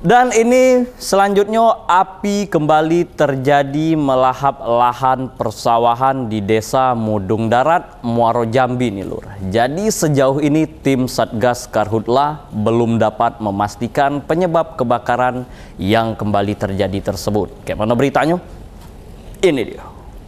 Dan ini selanjutnya api kembali terjadi melahap lahan persawahan di Desa Mudung Darat, Muaro Jambi nih Lur. Jadi sejauh ini tim Satgas Karhutla belum dapat memastikan penyebab kebakaran yang kembali terjadi tersebut. Kayak mana beritanya? Ini dia.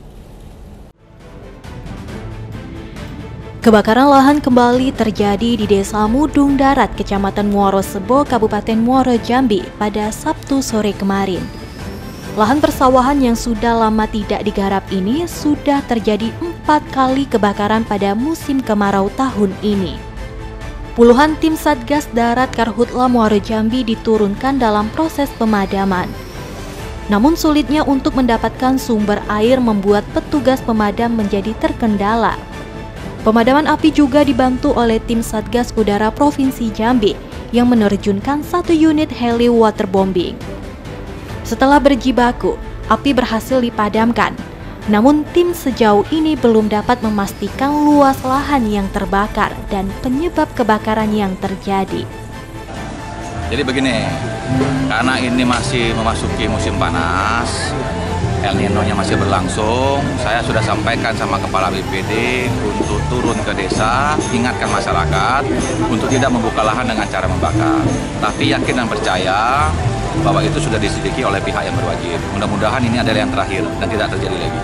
Kebakaran lahan kembali terjadi di Desa Mudung Darat, Kecamatan Muaro Sebo, Kabupaten Muaro Jambi pada Sabtu sore kemarin. Lahan persawahan yang sudah lama tidak digarap ini sudah terjadi 4 kali kebakaran pada musim kemarau tahun ini. Puluhan tim Satgas Darat Karhutla Muaro Jambi diturunkan dalam proses pemadaman. Namun sulitnya untuk mendapatkan sumber air membuat petugas pemadam menjadi terkendala. Pemadaman api juga dibantu oleh tim Satgas Udara Provinsi Jambi yang menerjunkan 1 unit heli waterbombing. Setelah berjibaku, api berhasil dipadamkan. Namun tim sejauh ini belum dapat memastikan luas lahan yang terbakar dan penyebab kebakaran yang terjadi. Jadi begini, karena ini masih memasuki musim panas, El Nino-nya masih berlangsung, saya sudah sampaikan sama Kepala BPD untuk turun ke desa, ingatkan masyarakat untuk tidak membuka lahan dengan cara membakar. Tapi yakin dan percaya bahwa itu sudah diselidiki oleh pihak yang berwajib. Mudah-mudahan ini adalah yang terakhir dan tidak terjadi lagi.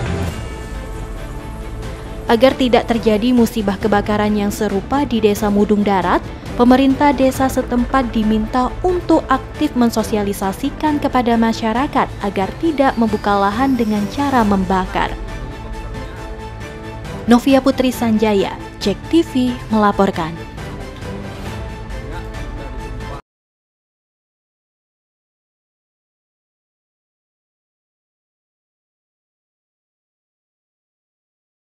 Agar tidak terjadi musibah kebakaran yang serupa di Desa Mudung Darat, pemerintah desa setempat diminta untuk aktif mensosialisasikan kepada masyarakat agar tidak membuka lahan dengan cara membakar. Novia Putri Sanjaya, JEK TV melaporkan.